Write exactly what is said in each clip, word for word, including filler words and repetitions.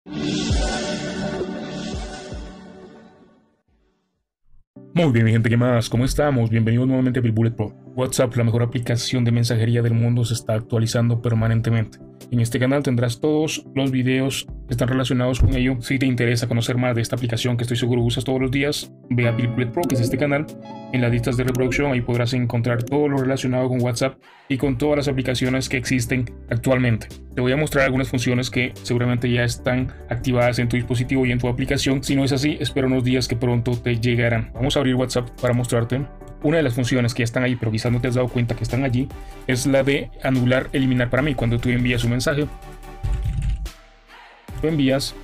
Muy bien, mi gente, ¿qué más? ¿Cómo estamos? Bienvenidos nuevamente a BitBullet Pro. WhatsApp, la mejor aplicación de mensajería del mundo, se está actualizando permanentemente. En este canal tendrás todos los videos que están relacionados con ello. Si te interesa conocer más de esta aplicación que estoy seguro usas todos los días, ve a BitBullet Pro, que es este canal. En las listas de reproducción ahí podrás encontrar todo lo relacionado con WhatsApp y con todas las aplicaciones que existen actualmente. Te voy a mostrar algunas funciones que seguramente ya están activadas en tu dispositivo y en tu aplicación. Si no es así, espera unos días que pronto te llegarán. Vamos a abrir WhatsApp para mostrarte. Una de las funciones que ya están ahí, pero quizás no te has dado cuenta que están allí, es la de anular, eliminar para mí. Cuando tú envías un mensaje, lo envías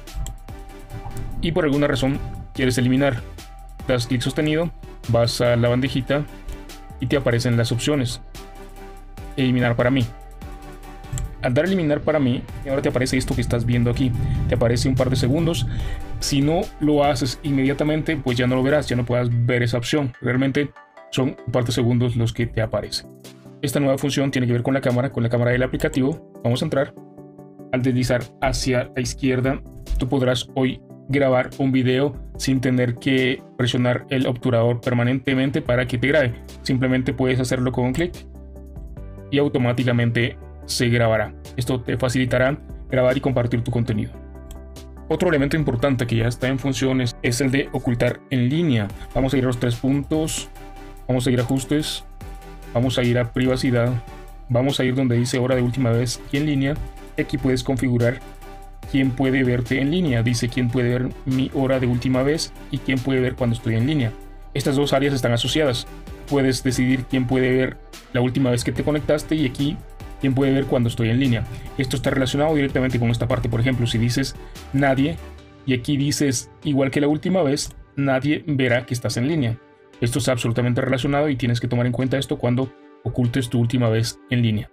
y por alguna razón quieres eliminar, das clic sostenido, vas a la bandejita y te aparecen las opciones. Eliminar para mí. Al dar eliminar para mí, ahora te aparece esto que estás viendo aquí. Te aparece un par de segundos. Si no lo haces inmediatamente, pues ya no lo verás, ya no puedas ver esa opción. Realmente son un par de segundos los que te aparecen. Esta nueva función tiene que ver con la cámara, con la cámara del aplicativo. Vamos a entrar. Al deslizar hacia la izquierda, tú podrás hoy grabar un video sin tener que presionar el obturador permanentemente para que te grabe. Simplemente puedes hacerlo con un clic y automáticamente se grabará. Esto te facilitará grabar y compartir tu contenido. Otro elemento importante que ya está en funciones es el de ocultar en línea. Vamos a ir a los tres puntos, vamos a ir a ajustes, vamos a ir a privacidad, vamos a ir donde dice hora de última vez y en línea. Aquí puedes configurar quién puede verte en línea. Dice quién puede ver mi hora de última vez y quién puede ver cuando estoy en línea. Estas dos áreas están asociadas. Puedes decidir quién puede ver la última vez que te conectaste y aquí quién puede ver cuando estoy en línea. Esto está relacionado directamente con esta parte. Por ejemplo, si dices nadie y aquí dices igual que la última vez, nadie verá que estás en línea. Esto está absolutamente relacionado y tienes que tomar en cuenta esto cuando ocultes tu última vez en línea.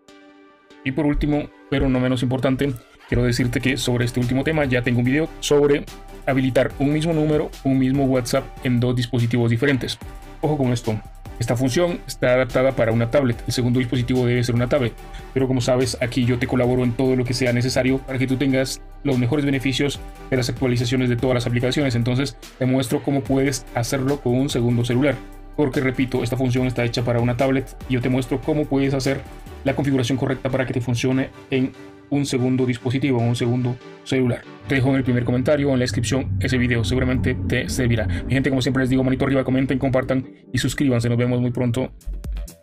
Y por último, pero no menos importante, quiero decirte que sobre este último tema ya tengo un video sobre habilitar un mismo número, un mismo WhatsApp en dos dispositivos diferentes. Ojo con esto. Esta función está adaptada para una tablet. El segundo dispositivo debe ser una tablet. Pero como sabes, aquí yo te colaboro en todo lo que sea necesario para que tú tengas los mejores beneficios de las actualizaciones de todas las aplicaciones. Entonces te muestro cómo puedes hacerlo con un segundo celular. Porque repito, esta función está hecha para una tablet y yo te muestro cómo puedes hacer la configuración correcta para que te funcione en un segundo dispositivo, en un segundo celular. Te dejo en el primer comentario o en la descripción ese video, seguramente te servirá. Mi gente, como siempre les digo, manito arriba, comenten, compartan y suscríbanse. Nos vemos muy pronto.